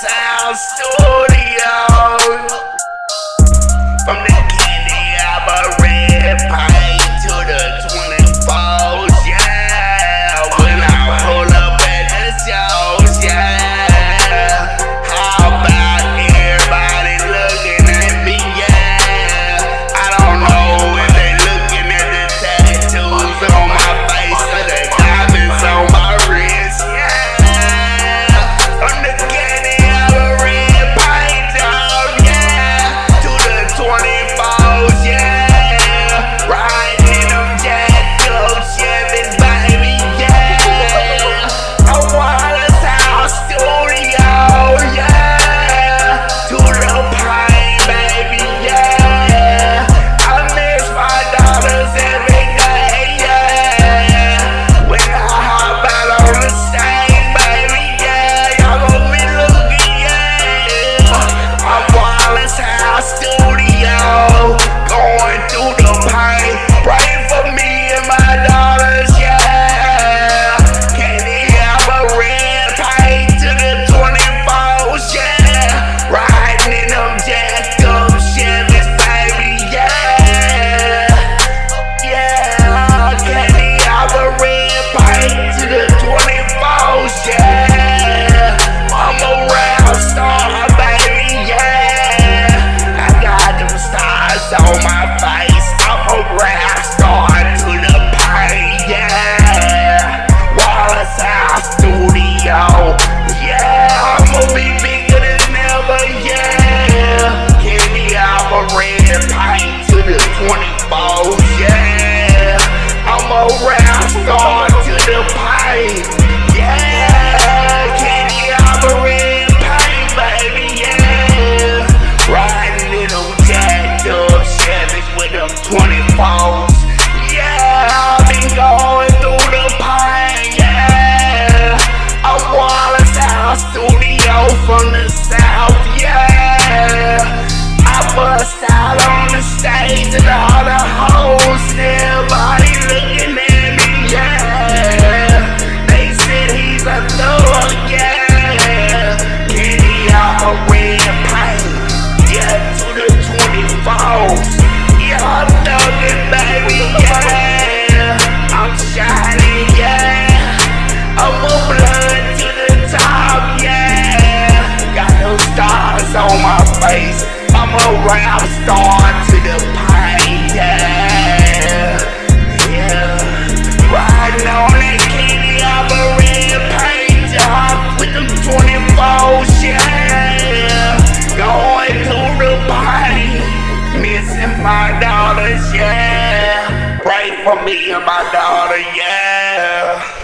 Sound Studio. From the candy apple red paint to the 24s, yeah. When I pull up at the shows, yeah. How about everybody looking at me, yeah. I don't know if they looking at the tattoos on my face or the diamonds on my wrist, yeah. From the candy apple red paint, oh yeah, to the 24s, yeah. Riding in them jacked up Chevys, baby, yeah. I wanna Sound Studio, yeah. To the paint, baby, yeah. I miss my daughters every day, yeah. When I hop out on the stage, baby, yeah. Y'all gon' be looking, yeah. I wanna Sound Studio, going through the pain. Pray for me and my daughters, yeah. Candy apple red paint to the 24s, yeah. Riding in them jacked up Chevys, baby, yeah. Yeah, candy apple red paint to the 24s, yeah. I'm a rap star, baby, yeah. I got them stars on my face. I'm a rap star to the pain, yeah. Wallace Sound Studio, yeah. I'ma be bigger than ever, yeah. Candy apple red paint to the 24s, yeah. I'm a rap star to the pain, yeah. Candy apple red paint, baby, yeah. Riding in them jacked up Chevys with them 24s, yeah. I've been going through the pain, yeah. I wanna Sound Studio from the south, yeah. I bust out on the stage and all the hoes, everybody looking at me, yeah. They said he's a thug, yeah. Candy apple red paint, yeah, to the 24s. Yeah, I'm thuggin', baby, yeah. I'm shining, yeah. I'm a blood to the top, yeah. Got those stars on my face. I'm a rap star to the pain, yeah. Yeah. Riding on that candy apple red paint job with them 24s, yeah. Going through the pain, missing my daughters, yeah. Pray for me and my daughter, yeah.